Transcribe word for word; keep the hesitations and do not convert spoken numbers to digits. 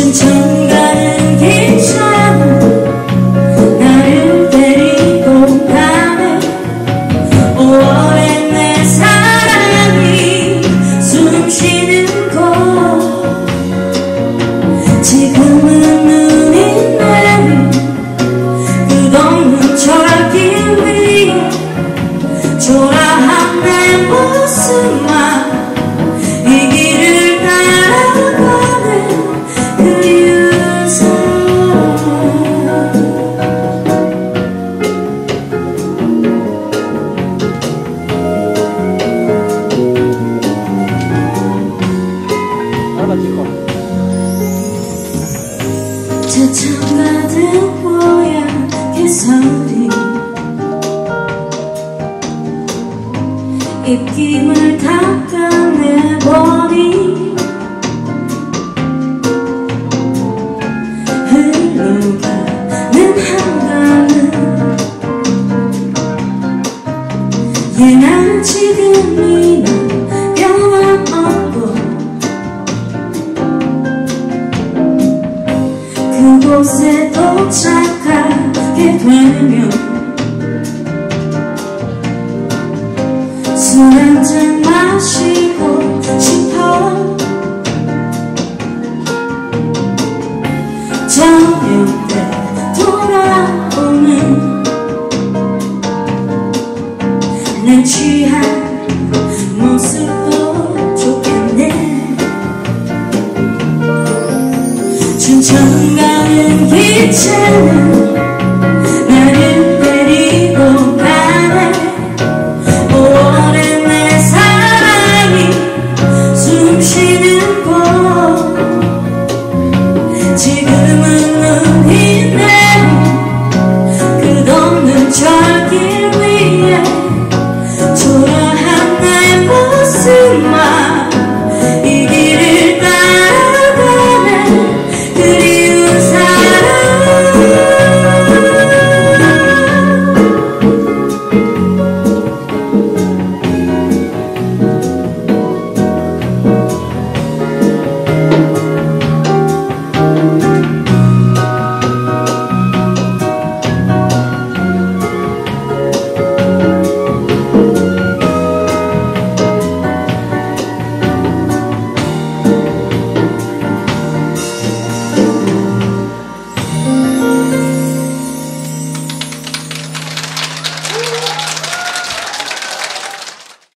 춘천 가는 기차는 나를 데리고 가네. 오월에 내 사랑이 숨쉬는 곳, 지금은 눈이 내린 그 동문 철길 위에 초라한 내 모습만 이 길을 따라가는 그리운 사람. 차차 가득 뽀얀 개설이 입김을 닦아내버린 흘러가는 한강은 예나 지금이나 변함없고 그곳에 도착하게 되면 술 한잔 마시고 싶어. 저녁 때 돌아오는 내 취한 모습도 좋겠네. 춘천 가는 기차는